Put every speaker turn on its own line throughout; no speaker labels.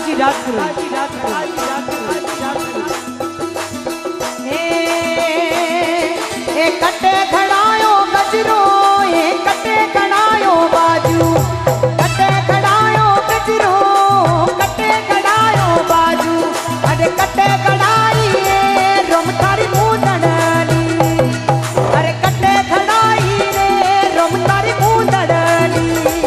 की रात करो। ए कटे खड़ायो गजरो, ए कटे खड़ायो बाजू, कटे खड़ायो गजरो, कटे खड़ायो बाजू, अरे कटे खड़ाई रोम थारी मुंदड़ली, अरे कटे खड़ाई रे रोम थारी मुंदड़ली।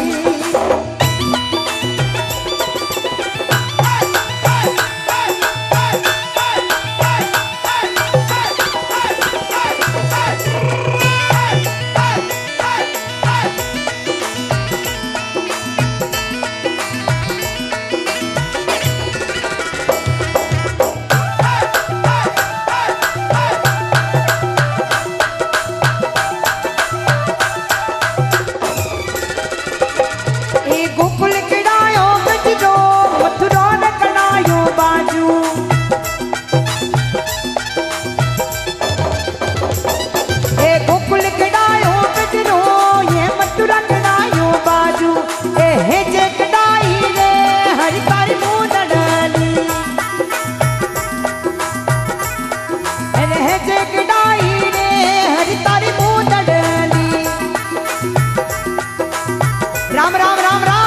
राम राम राम राम।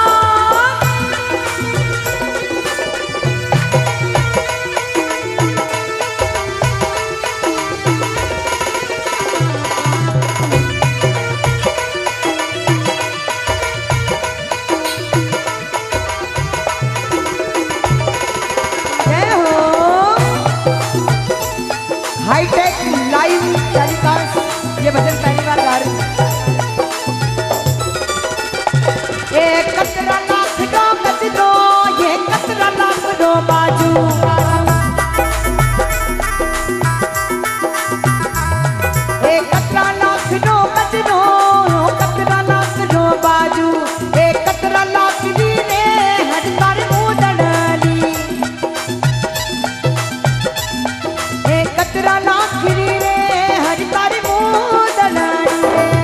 जय हो। हाईटेक लाइव टेलीकास्ट, ये भजन पहली बार गा रही हूँ। ये कतरा लाख दो गजरो, ये कतरा लाख दो बाजू, ये कतरा लाख दो गजरो, कतरा लाख दो बाजू, ये कतरा लाख दी रे हर तार मुंदड़ली, ये कतरा लाख दी रे हर तार मुंदड़ली।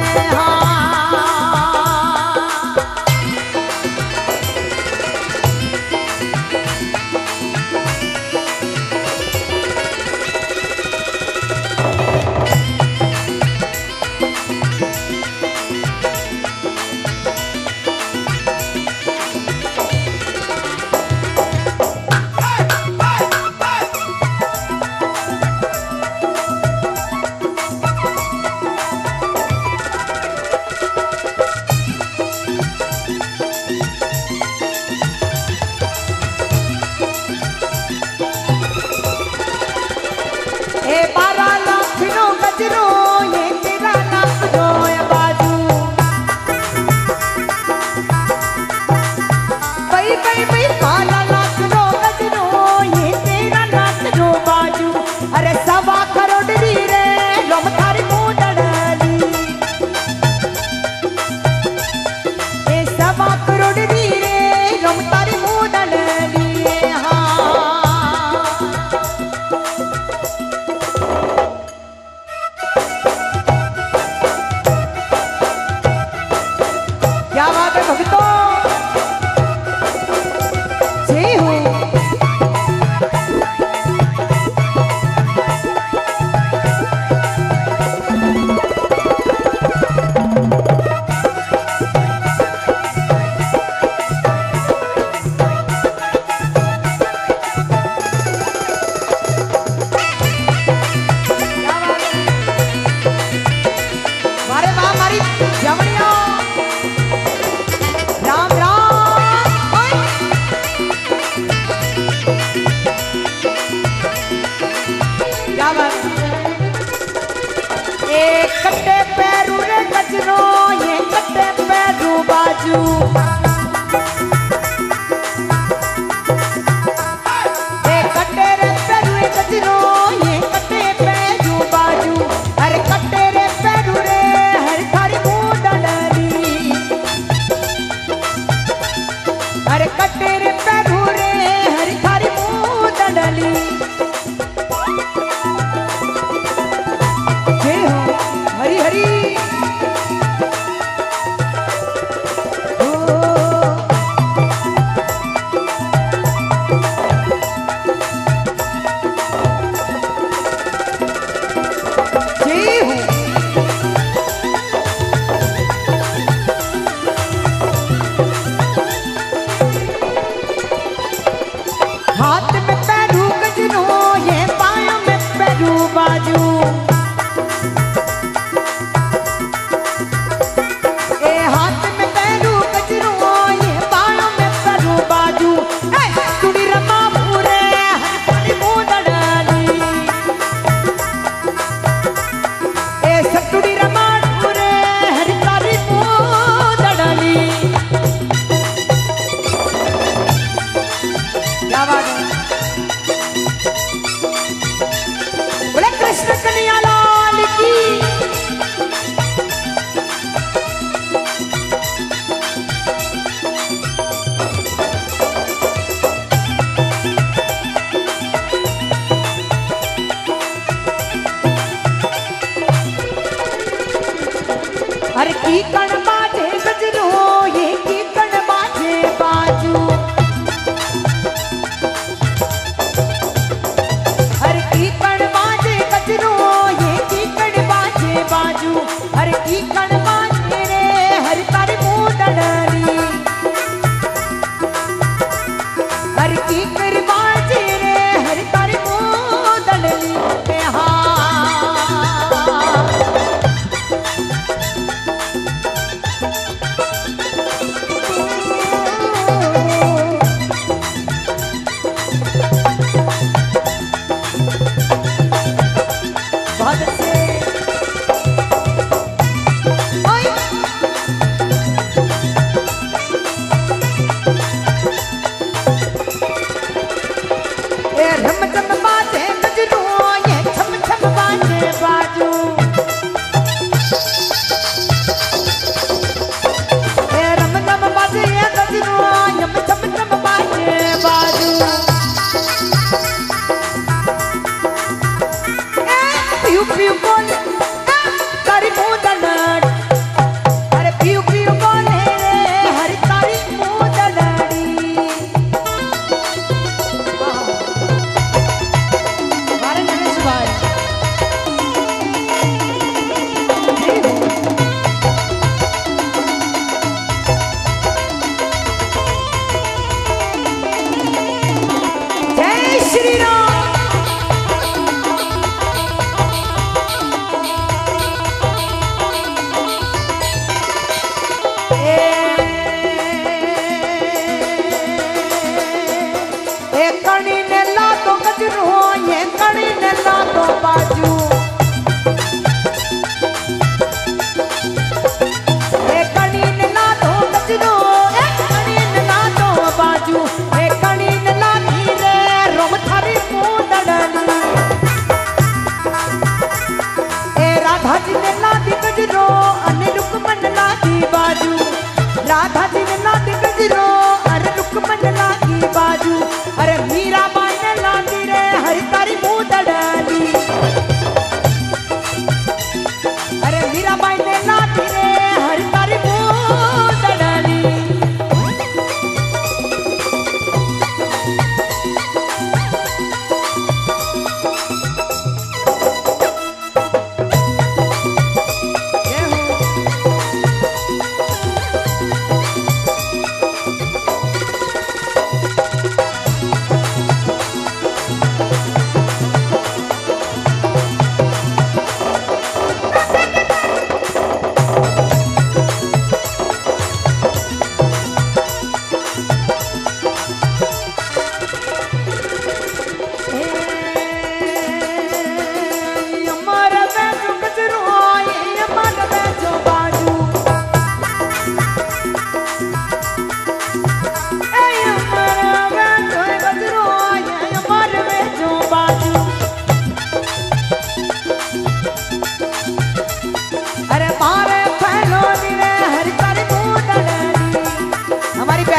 ए 12 लाख नो गजरो, ये 13 लाख दो बाजू, भाई भाई भाई 12 लाख नो गजरो, ये 13 लाख दो बाजू, अरे 1.25 करोड़ दी रे रोम थारी मुंदड़ली, ये 1.25 करोड़ दी रे रोम थारी मुंदड़ली। क्या बात है भक्तों, जय हो। मारे वाह मारी जमनिया। राम राम। ओए क्या बात। ये कट्टे पैरू रे गजरो, ये कट्टे पैरू बाजू, ये कट्टे रे पैरू रे गजरो, ये कट्टे पैरू बाजू, अरे कट्टे रे पैरू रे हर थारी मुंदड़ली, अरे कट्टे रे पैरू रे हर थारी मुंदड़ली। जय हो हरि हरि। ओ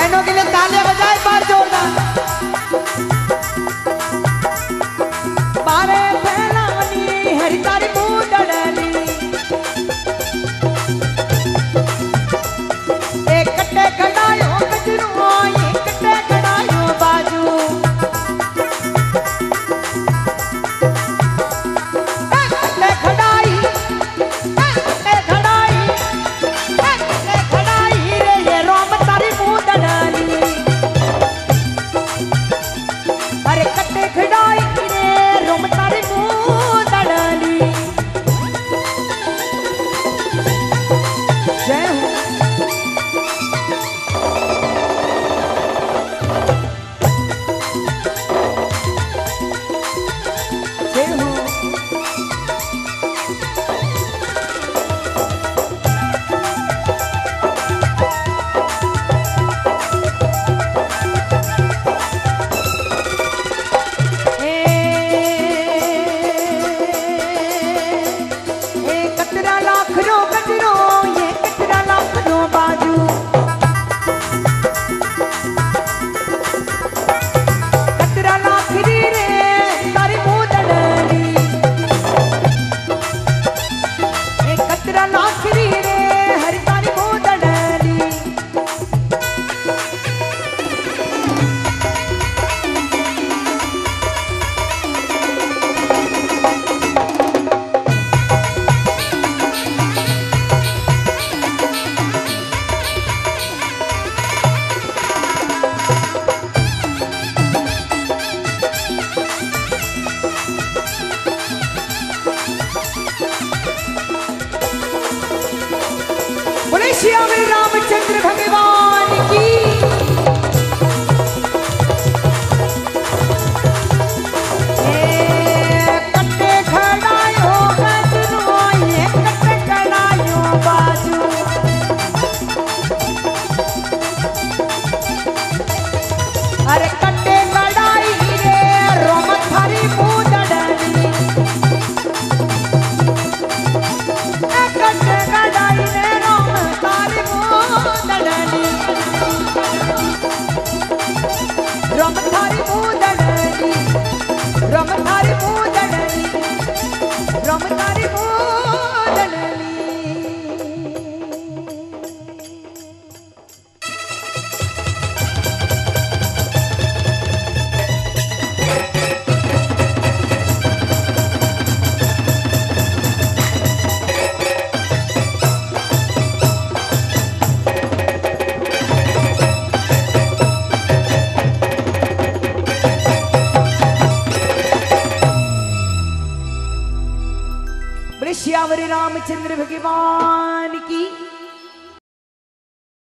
बहनों के लिए तालियां बजाए बार जोरदार। बारे फैलानी हरी तारी बूंदड़नी एक कट्टे खड़ायो गजरू एक कट्टे खड़ायो बाजू कट्टे खड़ाई रे ये रोम तारी बूंदड़नी अरे कट्टे खड़ाई रे रोम तारी बूंदड़नी जय हो जय हो कतरा लाख रो गजरो ये कतरा लाख रो बाजू कतरा लाख री रे तारी बूंदड़नी कतरा लाख री रे हरी तारी बूंदड़नी बोले श्याम रामचंद्र भगवान की कट्टे खड़ायो गजरू ये कट्टे खड़ायो बाजू अरे कट्टे खड़ाई रे रोम थारी बूंदड़नी कट्टे खड़ाई रे रोम थारी बूंदड़नी रोम थारी बूंदड़नी रोम थारी बूंदड़नी रोम थारी बूंदड़नी बोले श्यावरी रामचंद्र भगवान की